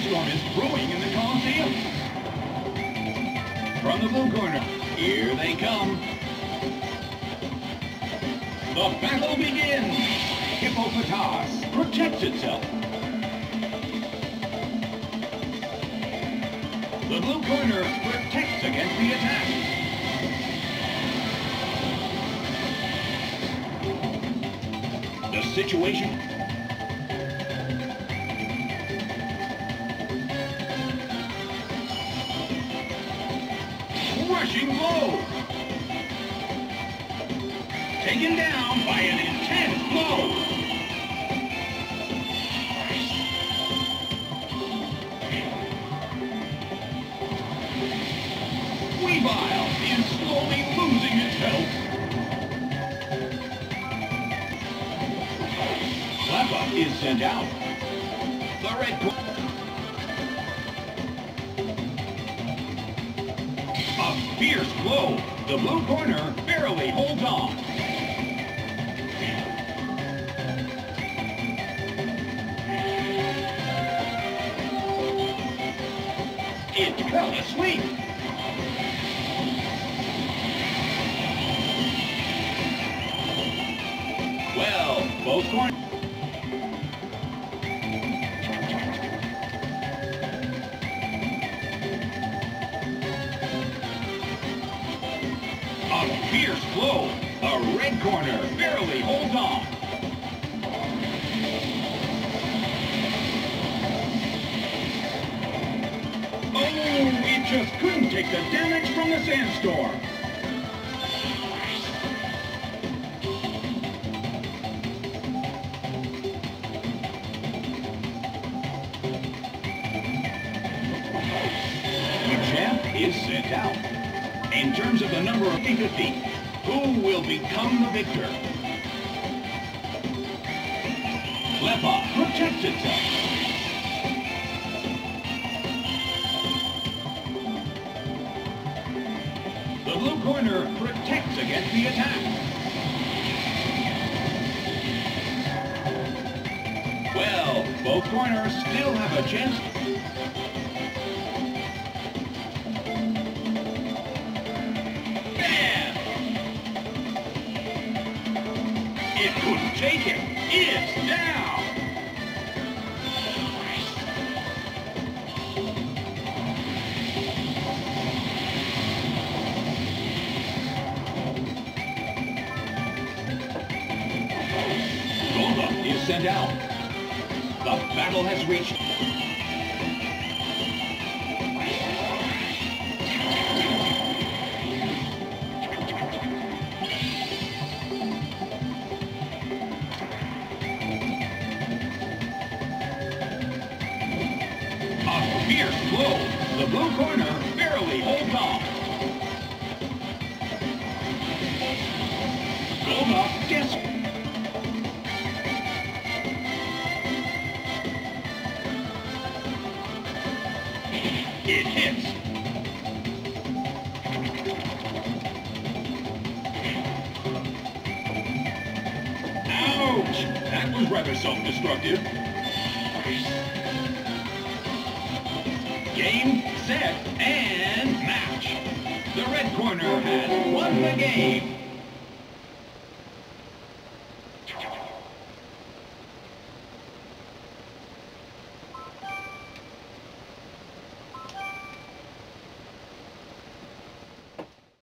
sandstorm is brewing in the Coliseum. From the blue corner, here they come. The battle begins. Hippopotas protects itself. The blue corner protects against the attack. The situation. Rushing blow. Taken down by an intense blow. Weavile is slowly losing its health. Slappa is sent out. The red corner. A fierce blow. The blue corner barely holds on. It fell asleep. Well, both corners. A fierce blow. The red corner barely holds on. Oh, it just couldn't take the damage from the sandstorm. The champ is sent out. In terms of the number of defeat, who will become the victor? Leppa protects itself. The blue corner protects against the attack. Well, both corners still have a chance. Bam! It couldn't take him. It's down. Is sent out. The battle has reached. A fierce blow. The blue corner barely holds on. Golduck gets. It hits. Ouch! That was rather self-destructive. Game, set, and match. The red corner has won the game.